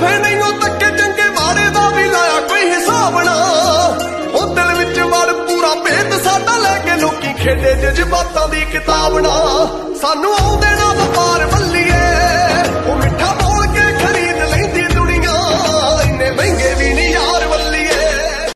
ਫੇ ਨਹੀਂ ਉਹ ਤੱਕੇ ਚੰਗੇ ਮਾੜੇ ਦਾ ਵੀ ਲਾਇਆ ਕੋਈ ਹਿਸਾਬ ਨਾ। ਉਹ ਦਿਲ ਵਿੱਚ ਵੜ ਪੂਰਾ ਭੇਤ ਸਾਡਾ ਲੈ ਕੇ ਲੋਕੀ ਖੇਡੇ ਜਜ਼ਬਾਤਾਂ ਦੀ ਕਿਤਾਬ ਨਾ। ਸਾਨੂੰ ਆਉਂਦੇ ਨਾ ਵਪਾਰ ਬੱਲੀਏ